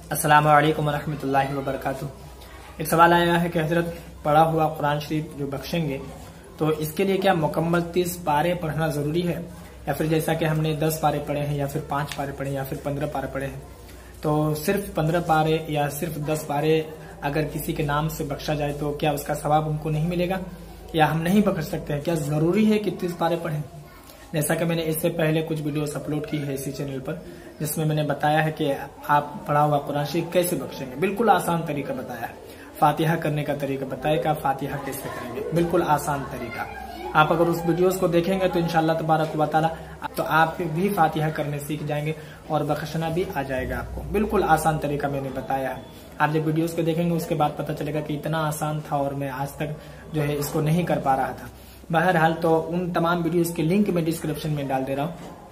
अस्सलामु अलैकुम वरहमतुल्लाहि वबरकातुह। एक सवाल आया है कि हजरत पढ़ा हुआ कुरान शरीफ जो बख्शेंगे तो इसके लिए क्या मुकम्मल 30 पारे पढ़ना जरूरी है, या फिर जैसा कि हमने 10 पारे पढ़े हैं या फिर 5 पारे पढ़े या फिर 15 पारे पढ़े हैं, तो सिर्फ 15 पारे या सिर्फ 10 पारे अगर किसी के नाम से बख्शा जाए तो क्या उसका सवाब उनको नहीं मिलेगा, या हम नहीं बख्श सकते हैं? क्या जरूरी है कि 30 पारे पढ़ें? जैसा कि मैंने इससे पहले कुछ वीडियोस अपलोड की है इसी चैनल पर, जिसमें मैंने बताया है कि आप पढ़ा हुआ कुरान शरीफ कैसे बख्शेंगे। बिल्कुल आसान तरीका बताया है। फातिहा करने का तरीका बताया कि आप फातिहा कैसे करेंगे, बिल्कुल आसान तरीका। आप अगर उस वीडियोस को देखेंगे तो इंशाअल्लाह तबारक व तआला तो आप भी फातिहा करने सीख जाएंगे और बख्शना भी आ जाएगा आपको। बिल्कुल आसान तरीका मैंने बताया है। आप जब वीडियोस को देखेंगे उसके बाद पता चलेगा कि इतना आसान था और मैं आज तक जो है इसको नहीं कर पा रहा था। बहरहाल तो उन तमाम वीडियोस के लिंक मैं डिस्क्रिप्शन में डाल दे रहा हूँ,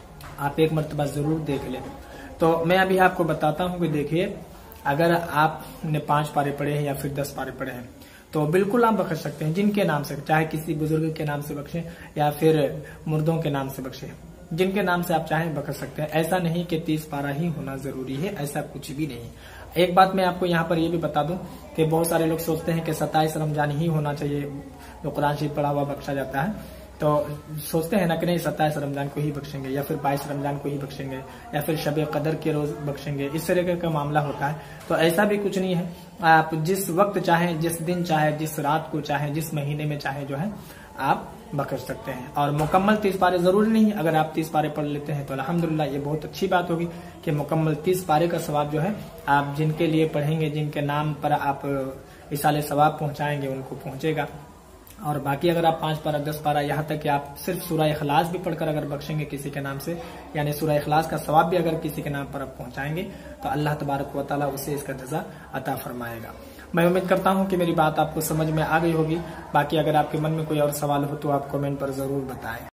आप एक मरतबा जरूर देख लें। तो मैं अभी आपको बताता हूँ कि देखिए, अगर आपने 5 पारे पढ़े हैं या फिर 10 पारे पढ़े हैं तो बिल्कुल आप बख्श सकते हैं जिनके नाम से, चाहे किसी बुजुर्ग के नाम से बख्शे या फिर मुर्दों के नाम से बख्शे, जिनके नाम से आप चाहें बख्श सकते हैं। ऐसा नहीं कि 30 पारा ही होना जरूरी है, ऐसा कुछ भी नहीं। एक बात मैं आपको यहाँ पर यह भी बता दूं कि बहुत सारे लोग सोचते हैं कि 27 रमजान ही होना चाहिए जो कुरान शरीफ पढ़ा हुआ बख्शा जाता है, तो सोचते हैं ना कि नहीं 27 रमजान को ही बख्शेंगे या फिर 22 रमजान को ही बख्शेंगे या फिर शब कदर के रोज बख्शेंगे, इस तरह का मामला होता है। तो ऐसा भी कुछ नहीं है। आप जिस वक्त चाहें, जिस दिन चाहे, जिस रात को चाहे, जिस महीने में चाहे जो है आप बख्श सकते हैं। और मुकम्मल 30 पारे जरूरी नहीं। अगर आप 30 पारे पढ़ लेते हैं तो अल्हम्दुलिल्लाह, ये बहुत अच्छी बात होगी कि मुकम्मल 30 पारे का सवाब जो है आप जिनके लिए पढ़ेंगे, जिनके नाम पर आप इसाले सवाब पहुंचाएंगे उनको पहुंचेगा। और बाकी अगर आप 5 पारा 10 पारा यहाँ तक कि आप सिर्फ सूरह इखलास भी पढ़कर अगर बख्शेंगे किसी के नाम से, यानी सूरह इखलास का सवाब भी अगर किसी के नाम पर आप पहुंचाएंगे तो अल्लाह तबारक व तआला उसे इसका जज़ा अता फरमाएगा। मैं उम्मीद करता हूं कि मेरी बात आपको समझ में आ गई होगी। बाकी अगर आपके मन में कोई और सवाल हो तो आप कमेंट पर जरूर बताएं।